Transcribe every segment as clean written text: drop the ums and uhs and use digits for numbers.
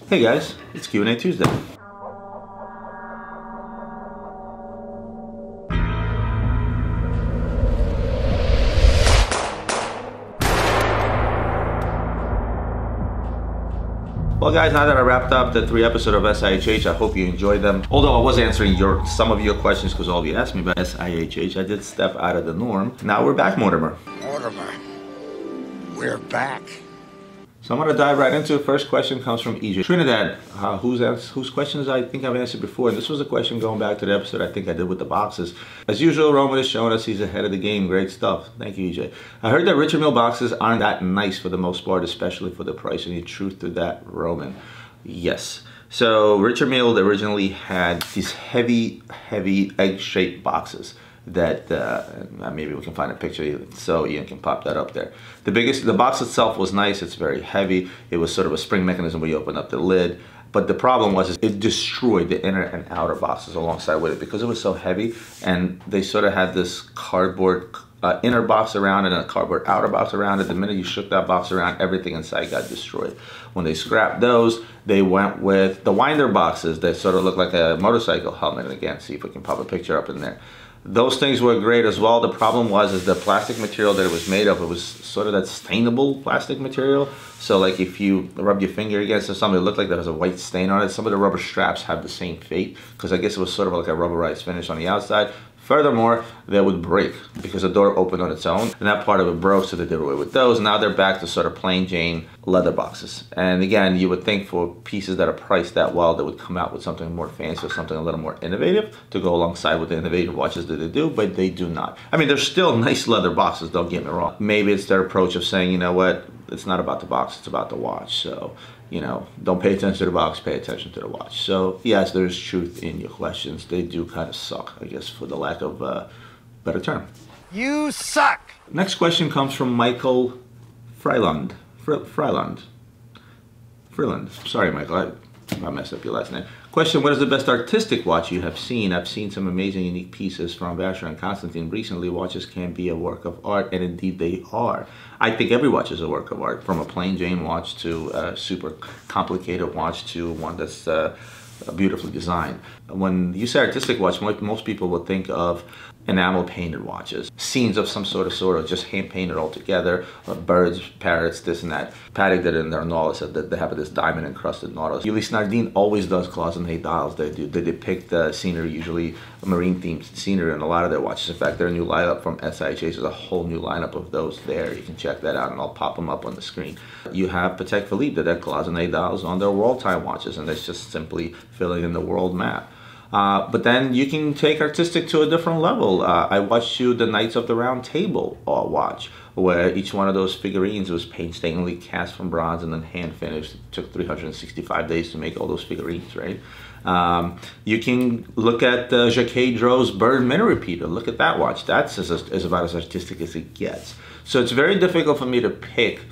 Hey guys, it's Q&A Tuesday. Well guys, now that I wrapped up the 3 episodes of SIHH, I hope you enjoyed them. Although I was answering some of your questions because all of you asked me about SIHH, I did step out of the norm. Now we're back, Mortimer. Mortimer, we're back. So I'm going to dive right into it. First question comes from EJ Trinidad, whose questions I think I've answered before. And this was a question going back to the episode I think I did with the boxes. As usual, Roman is showing us he's ahead of the game. Great stuff. Thank you, EJ. I heard that Richard Mille boxes aren't that nice for the most part, especially for the price. Any truth to that, Roman? Yes. So Richard Mille originally had these heavy egg-shaped boxes that maybe we can find a picture so Ian can pop that up there. The box itself was nice. It's very heavy. It was sort of a spring mechanism where you open up the lid, but the problem was it destroyed the inner and outer boxes alongside with it because it was so heavy, and they sort of had this cardboard inner box around it and a cardboard outer box around it. The minute you shook that box around, everything inside got destroyed. When they scrapped those, they went with the winder boxes that sort of look like a motorcycle helmet. And again, see if we can pop a picture up in there. Those things were great as well. The problem was the plastic material that it was made of, it was sort of that stainable plastic material. So like if you rub your finger against it, something, it looked like there was a white stain on it. Some of the rubber straps have the same fate because I guess it was sort of like a rubberized finish on the outside. Furthermore, they would break because the door opened on its own and that part of it broke, so they did away with those. Now they're back to sort of plain Jane leather boxes. And again, you would think for pieces that are priced that well, they would come out with something more fancy or something a little more innovative to go alongside with the innovative watches that they do, but they do not. I mean, they're still nice leather boxes, don't get me wrong. Maybe it's their approach of saying, you know what, it's not about the box, it's about the watch. So, you know, don't pay attention to the box, pay attention to the watch. So yes, there's truth in your questions. They do kind of suck, I guess, for the lack of a better term. You suck! Next question comes from Michael Freiland. Sorry, Michael, I messed up your last name. Question, what is the best artistic watch you have seen? I've seen some amazing, unique pieces from Vacheron and Constantin recently. Watches can be a work of art, and indeed they are. I think every watch is a work of art, from a plain Jane watch to a super complicated watch to one that's beautifully designed. When you say artistic watch, most people will think of enamel painted watches, scenes of some sort of just hand painted all together, birds, parrots, this and that. Patek did it in their Nautilus, they have this diamond encrusted Nautilus. Ulysse Nardin always does cloisonné dials. They depict the scenery, usually marine themed scenery in a lot of their watches. In fact, their new lineup from SIHH is a whole new lineup of those there. You can check that out and I'll pop them up on the screen. You have Patek Philippe that had cloisonné dials on their world time watches, and that's just simply filling in the world map. But then you can take artistic to a different level. I watched you the Knights of the Round Table watch, where each one of those figurines was painstakingly cast from bronze and then hand finished. It took 365 days to make all those figurines, right? You can look at Jacques Dreux's Bird Minute Repeater. Look at that watch. That's is about as artistic as it gets. So it's very difficult for me to pick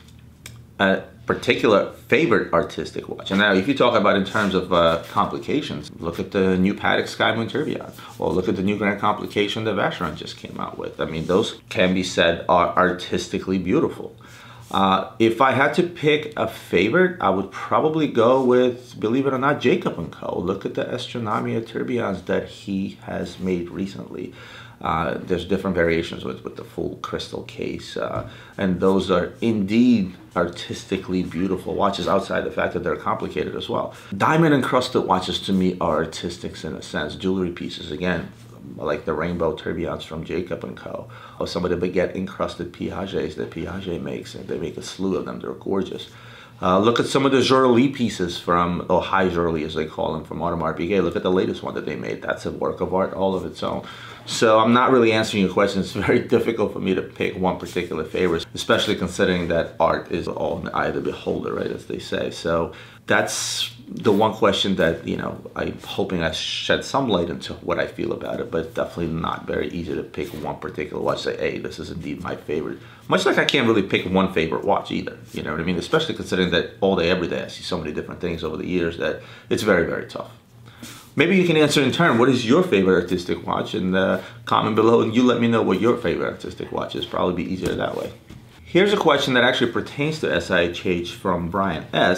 a particular favorite artistic watch. And now if you talk about in terms of complications, look at the new Patek Sky Moon Tourbillon, or look at the new Grand Complication that Vacheron just came out with. I mean, those can be said are artistically beautiful. If I had to pick a favorite, I would probably go with, believe it or not, Jacob & Co. Look at the Astronomia tourbillons that he has made recently. There's different variations with the full crystal case, and those are indeed artistically beautiful watches, outside the fact that they're complicated as well. Diamond encrusted watches to me are artistics in a sense. Jewelry pieces, again, like the rainbow tourbillons from Jacob & Co. Or some of the baguette encrusted Piagets that Piaget makes, and they make a slew of them. They're gorgeous. Look at some of the Gerald pieces from, or high Gerald as they call them, from Audemars Piguet. Look at the latest one that they made. That's a work of art all of its own. So I'm not really answering your question. It's very difficult for me to pick one particular favorite, especially considering that art is all in the eye of the beholder, right, as they say. So that's the one question that, you know, I'm hoping I shed some light into what I feel about it, but it's definitely not very easy to pick one particular watch, say, hey, this is indeed my favorite. Much like I can't really pick one favorite watch either, you know what I mean? Especially considering that all day, every day, I see so many different things over the years that it's very, very tough. Maybe you can answer in turn, what is your favorite artistic watch? And comment below and you let me know what your favorite artistic watch is. Probably be easier that way. Here's a question that actually pertains to SIHH from Brian S.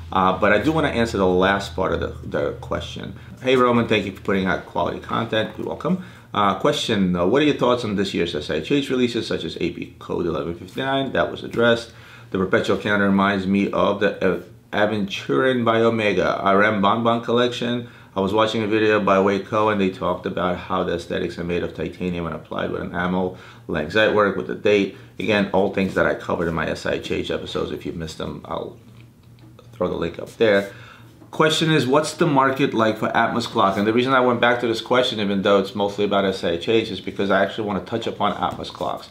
But I do want to answer the last part of the question. Hey Roman, thank you for putting out quality content. You're welcome. Question, what are your thoughts on this year's SIH releases such as AP Code 1159? That was addressed. The Perpetual Counter reminds me of the Aventurin by Omega RM Bonbon collection. I was watching a video by Waco and they talked about how the aesthetics are made of titanium and applied with enamel, Langzite work with the date. Again, all things that I covered in my SIH episodes. If you missed them, I'll throw the link up there. Question is, what's the market like for Atmos clock? And the reason I went back to this question, even though it's mostly about SIH, is because I actually want to touch upon Atmos clocks.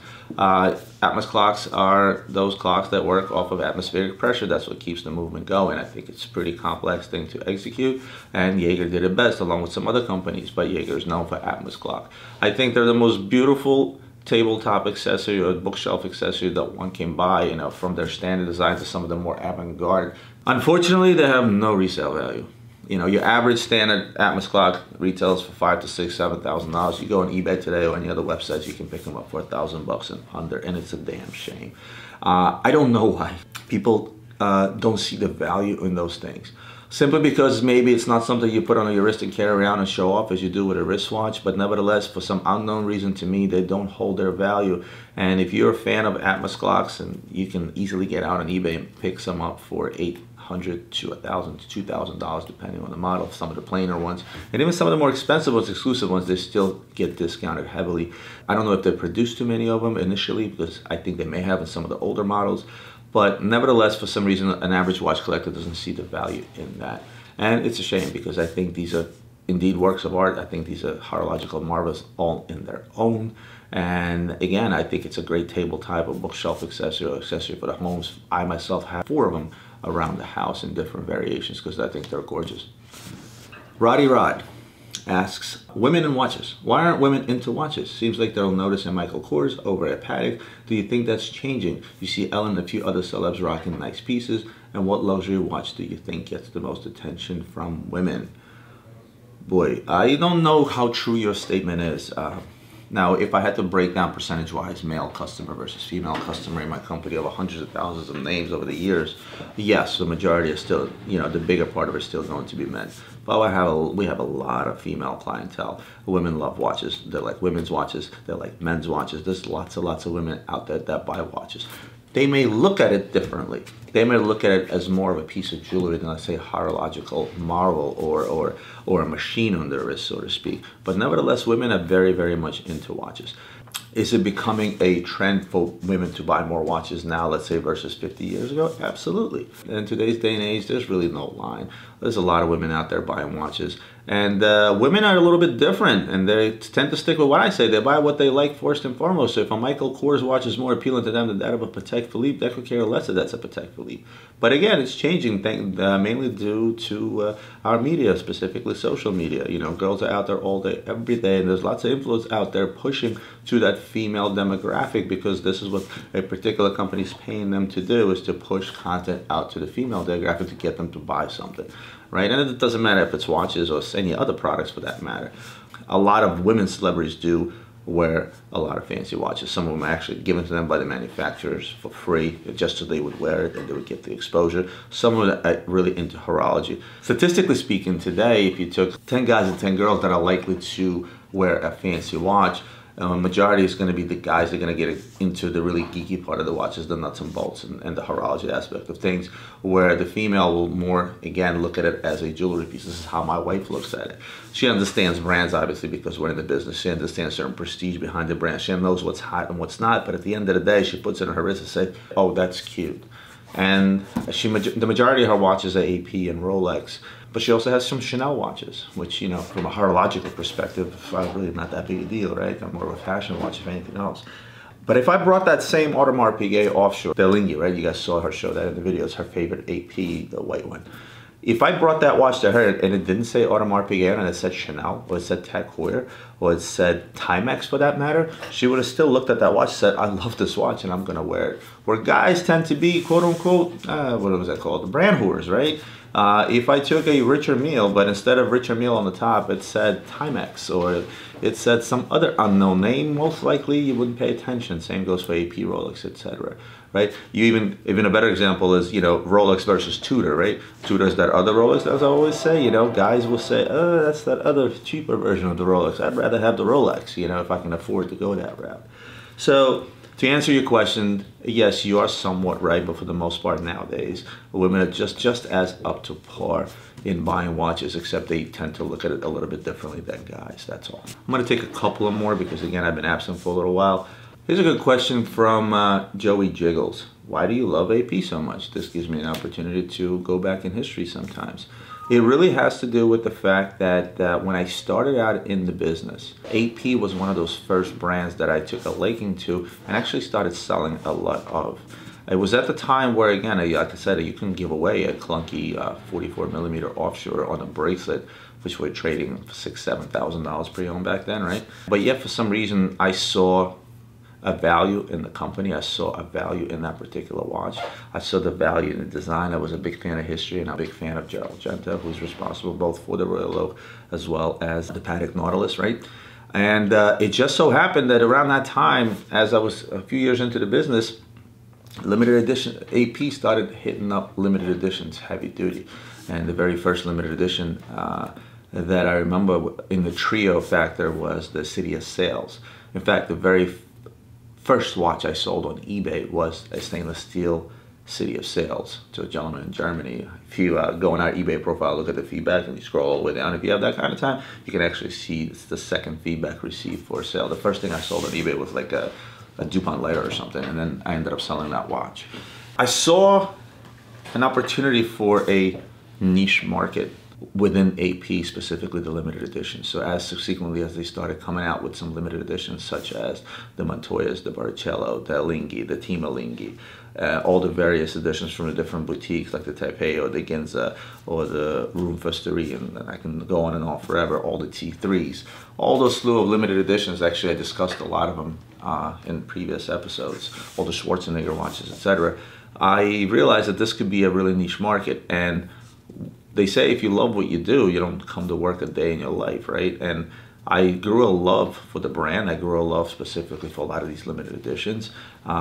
Atmos clocks are those clocks that work off of atmospheric pressure. That's what keeps the movement going. I think it's a pretty complex thing to execute, and Jaeger did it best along with some other companies, but Jaeger is known for Atmos clock. I think they're the most beautiful tabletop accessory or bookshelf accessory that one can buy, you know, from their standard design to some of the more avant-garde. Unfortunately, they have no resale value. You know, your average standard Atmos clock retails for $5,000 to $6,000, $7,000. You go on eBay today or any other websites, you can pick them up for $1,000 and under, and it's a damn shame. I don't know why people don't see the value in those things. Simply because maybe it's not something you put on your wrist and carry around and show off as you do with a wristwatch, but nevertheless, for some unknown reason to me, they don't hold their value. And if you're a fan of Atmos clocks, and you can easily get out on eBay and pick some up for $800 to $1,000 to $2,000 depending on the model, some of the plainer ones, and even some of the more expensive ones, exclusive ones, they still get discounted heavily. I don't know if they produced too many of them initially, because I think they may have in some of the older models. But nevertheless, for some reason, an average watch collector doesn't see the value in that. And it's a shame, because I think these are indeed works of art. I think these are horological marvels all in their own. And again, I think it's a great table type of bookshelf accessory or accessory for the homes. I myself have 4 of them around the house in different variations because I think they're gorgeous. Roddy Rod asks, women in watches. Why aren't women into watches? Seems like they'll notice in Michael Kors over at Patek. Do you think that's changing? You see Ellen and a few other celebs rocking nice pieces. And what luxury watch do you think gets the most attention from women? Boy, I don't know how true your statement is. Now, if I had to break down percentage-wise male customer versus female customer in my company of hundreds of thousands of names over the years, yes, the majority is still, you know, the bigger part of it is still going to be men. But we have a lot of female clientele. Women love watches. They like women's watches. They like men's watches. There's lots of women out there that buy watches. They may look at it differently. They may look at it as more of a piece of jewelry than, let's say, a horological marvel or a machine on their wrist, so to speak. But nevertheless, women are very much into watches. Is it becoming a trend for women to buy more watches now, let's say, versus 50 years ago? Absolutely. In today's day and age, there's really no line. There's a lot of women out there buying watches. And women are a little bit different, and they tend to stick with what I say. They buy what they like first and foremost. So if a Michael Kors watch is more appealing to them than that of a Patek Philippe, they could care less if that's a Patek Philippe. But again, it's changing, mainly due to our media, specifically social media. You know, girls are out there all day, every day, and there's lots of influence out there pushing to that female demographic, because this is what a particular company is paying them to do, is to push content out to the female demographic to get them to buy something. Right? And it doesn't matter if it's watches or any other products for that matter. A lot of women celebrities do wear a lot of fancy watches. Some of them are actually given to them by the manufacturers for free, just so they would wear it and they would get the exposure. Some of them are really into horology. Statistically speaking, today, if you took 10 guys and 10 girls that are likely to wear a fancy watch, majority is going to be the guys that are going to get into the really geeky part of the watches, the nuts and bolts and the horology aspect of things, where the female will more, again, look at it as a jewelry piece. This is how my wife looks at it. She understands brands, obviously, because we're in the business. She understands certain prestige behind the brand. She knows what's hot and what's not, but at the end of the day, she puts it on her wrist and says, oh, that's cute. And the majority of her watches are AP and Rolex. But she also has some Chanel watches, which, you know, from a horological perspective, really not that big a deal, right? I'm more of a fashion watch, if anything else. But if I brought that same Audemars Piguet offshore, Delingy, right? You guys saw her show that in the video. It's her favorite AP, the white one. If I brought that watch to her and it didn't say Audemars Piguet and it said Chanel, or it said Tag Heuer, or it said Timex for that matter, she would have still looked at that watch and said, I love this watch and I'm going to wear it. Where guys tend to be, quote unquote, what was that called? The brand whores, right? If I took a Richard Mille, but instead of Richard Mille on the top, it said Timex, or it said some other unknown name, most likely you wouldn't pay attention. Same goes for AP, Rolex, etc. right? You even a better example is, you know, Rolex versus Tudor, right? Tudor's that other Rolex, as I always say, you know, guys will say, oh, that's that other cheaper version of the Rolex. I'd rather have the Rolex, you know, if I can afford to go that route. So to answer your question, yes, you are somewhat right, but for the most part nowadays, women are just as up to par in buying watches, except they tend to look at it a little bit differently than guys, that's all. I'm gonna take a couple of more because again, I've been absent for a little while. Here's a good question from Joey Jiggles. Why do you love AP so much? This gives me an opportunity to go back in history sometimes. It really has to do with the fact that when I started out in the business, AP was one of those first brands that I took a liking to and actually started selling a lot of. It was at the time where, again, like I said, you couldn't give away a clunky 44mm offshore on a bracelet, which were trading for $6,000, $7,000 pre-owned back then, right? But yet, for some reason, I saw a value in the company. I saw a value in that particular watch. I saw the value in the design. I was a big fan of history and a big fan of Gerald Genta, who's responsible both for the Royal Oak as well as the Patek Nautilus, right? And it just so happened that around that time, as I was a few years into the business, limited edition, AP started hitting up limited editions, heavy duty. And the very first limited edition that I remember in the trio factor was the City of Sales. In fact, the very first watch I sold on eBay was a stainless steel City of Sales to a gentleman in Germany. If you go on our eBay profile, look at the feedback and you scroll all the way down, if you have that kind of time, you can actually see it's the second feedback received for a sale. The first thing I sold on eBay was like a DuPont lighter or something, and then I ended up selling that watch. I saw an opportunity for a niche market within AP, specifically the limited editions. So as subsequently as they started coming out with some limited editions, such as the Montoyas, the Barrichello, the Alinghi, the Team Alinghi, all the various editions from the different boutiques like the Taipei or the Ginza or the Room Fusterie, and I can go on and on forever, all the T3s, all those slew of limited editions. Actually, I discussed a lot of them in previous episodes, all the Schwarzenegger watches, etc. I realized that this could be a really niche market, and they say if you love what you do, you don't come to work a day in your life, right? And I grew a love for the brand. I grew a love specifically for a lot of these limited editions.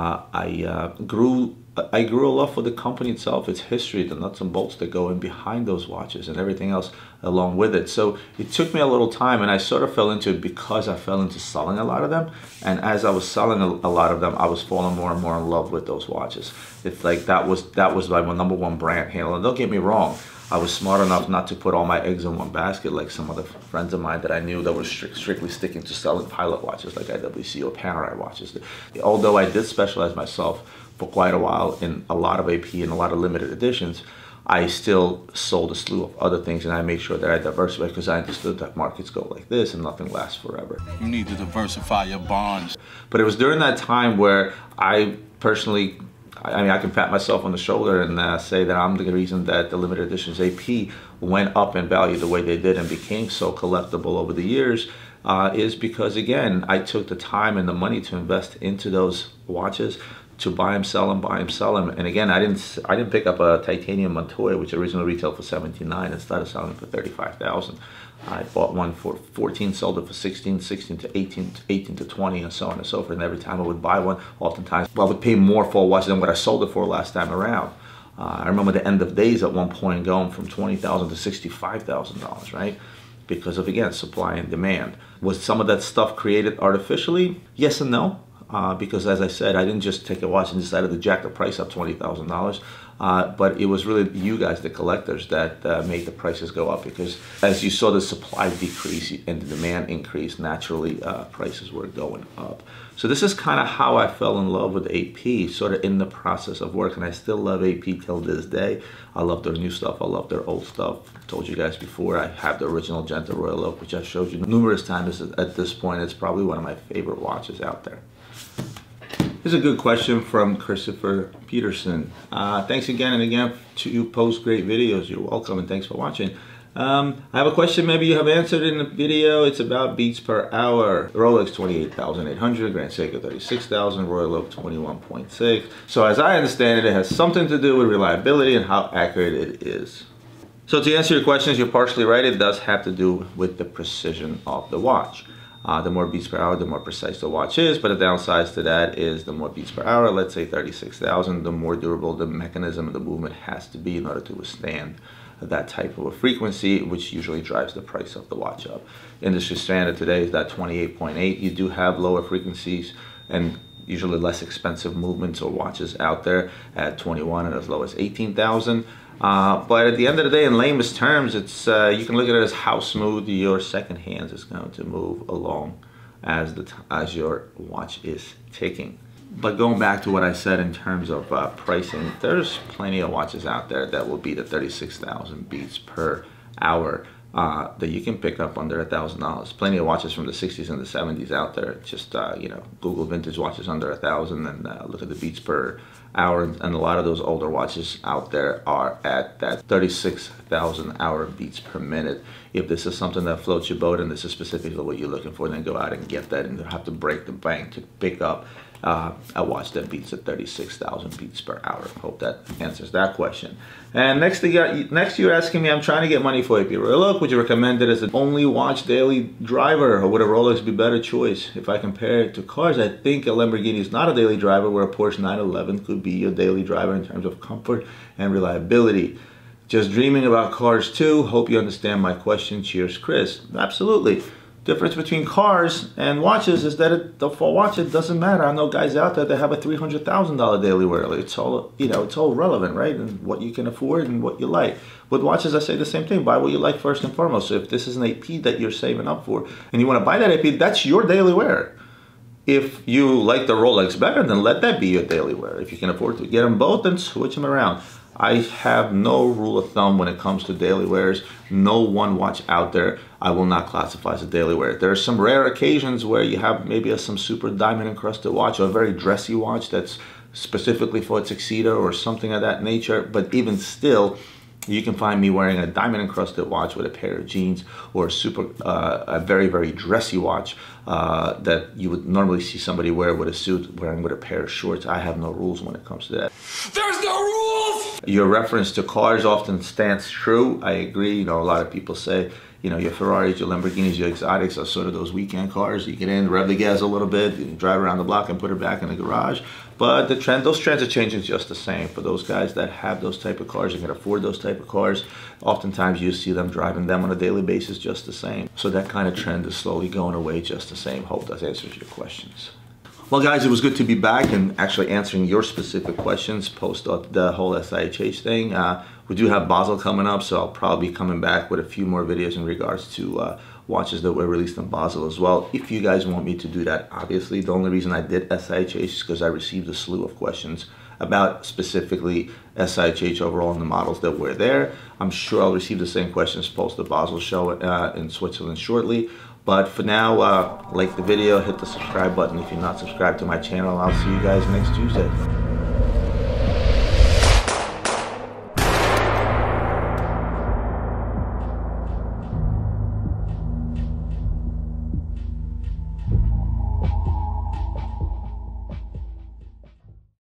I grew a love for the company itself, its history, the nuts and bolts that go in behind those watches and everything else along with it. So it took me a little time, and I sort of fell into it because I fell into selling a lot of them. And as I was selling a lot of them, I was falling more and more in love with those watches. It's like that was my number one brand handle. And don't get me wrong, I was smart enough not to put all my eggs in one basket like some other friends of mine that I knew that were strictly sticking to selling pilot watches like IWC or Panerai watches. Although I did specialize myself for quite a while in a lot of AP and a lot of limited editions, I still sold a slew of other things, and I made sure that I diversified because I understood that markets go like this and nothing lasts forever. You need to diversify your bonds. But it was during that time where I personally, I mean, I can pat myself on the shoulder and say that I'm the reason that the limited editions AP went up in value the way they did and became so collectible over the years, is because, again, I took the time and the money to invest into those watches, to buy them, sell them, buy them, sell them. And again, I didn't pick up a titanium Montoya, which originally retailed for $79 and started selling for $35,000. I bought one for 14, sold it for 16, 16 to 18, 18 to 20, and so on and so forth. And every time I would buy one, oftentimes I would pay more for a watch than what I sold it for last time around. I remember the end of days at one point going from $20,000 to $65,000, right? Because of, again, supply and demand. Was some of that stuff created artificially? Yes and no. Because as I said, I didn't just take a watch and decided to jack the price up $20,000. But it was really you guys, the collectors, that made the prices go up, because as you saw the supply decrease and the demand increase, naturally prices were going up. So this is kind of how I fell in love with AP, sort of in the process of work, and I still love AP till this day. I love their new stuff, I love their old stuff. I told you guys before, I have the original Genta Royal Oak, which I've showed you numerous times. At this point, it's probably one of my favorite watches out there. Here's a good question from Christopher Peterson. Thanks again and again to you post great videos. You're welcome, and thanks for watching. I have a question maybe you have answered in the video. It's about beats per hour. Rolex 28,800, Grand Seiko 36,000, Royal Oak 21.6. So as I understand it, it has something to do with reliability and how accurate it is. So to answer your questions, you're partially right. It does have to do with the precision of the watch. The more beats per hour, the more precise the watch is, but the downside to that is the more beats per hour, let's say 36,000, the more durable the mechanism of the movement has to be in order to withstand that type of a frequency, which usually drives the price of the watch up. Industry standard today is that 28.8. You do have lower frequencies and usually less expensive movements or watches out there at 21 and as low as 18,000. But at the end of the day, in lamest terms, it's you can look at it as how smooth your second hand is going to move along as your watch is ticking. But going back to what I said in terms of pricing, there's plenty of watches out there that will beat the 36,000 beats per hour that you can pick up under $1,000. Plenty of watches from the 60s and the 70s out there. Just you know, Google vintage watches under 1,000 and look at the beats per hour, and a lot of those older watches out there are at that 36,000 hour beats per minute. If this is something that floats your boat and this is specifically what you're looking for, then go out and get that, and you'll have to break the bank to pick up a watch that beats at 36,000 beats per hour. Hope that answers that question. And next you're asking me, I'm trying to get money for AP Look, would you recommend it as an only watch daily driver, or would a Rolex be a better choice? If I compare it to cars, I think a Lamborghini is not a daily driver, where a Porsche 911 could be your daily driver in terms of comfort and reliability. Just dreaming about cars too. Hope you understand my question. Cheers, Chris. Absolutely. Difference between cars and watches is that for watch it doesn't matter. I know guys out there that have a $300,000 daily wear. It's all, you know, it's all relevant, right? And what you can afford and what you like. With watches, I say the same thing. Buy what you like first and foremost. So if this is an AP that you're saving up for and you want to buy that AP, that's your daily wear. If you like the Rolex better, then let that be your daily wear. If you can afford to get them both, then switch them around. I have no rule of thumb when it comes to daily wears. No one watch out there I will not classify as a daily wear. There are some rare occasions where you have maybe some super diamond encrusted watch or a very dressy watch that's specifically for a tuxedo or something of that nature. But even still, you can find me wearing a diamond encrusted watch with a pair of jeans, or a very, very dressy watch that you would normally see somebody wear with a suit, wearing with a pair of shorts. I have no rules when it comes to that. There's no rules! Your reference to cars often stands true. I agree. You know, a lot of people say, you know, your Ferraris, your Lamborghinis, your exotics are sort of those weekend cars. You get in, rev the gas a little bit, you drive around the block and put it back in the garage. But those trends are changing just the same. For those guys that have those type of cars and can afford those type of cars, oftentimes you see them driving them on a daily basis just the same. So that kind of trend is slowly going away just the same. Hope that answers your questions. Well, guys, it was good to be back and actually answering your specific questions post the whole SIHH thing. We do have Basel coming up, so I'll probably be coming back with a few more videos in regards to watches that were released in Basel as well. If you guys want me to do that, obviously. The only reason I did SIHH is because I received a slew of questions about specifically SIHH overall and the models that were there. I'm sure I'll receive the same questions post the Basel show in Switzerland shortly. But for now, like the video, hit the subscribe button if you're not subscribed to my channel. I'll see you guys next Tuesday.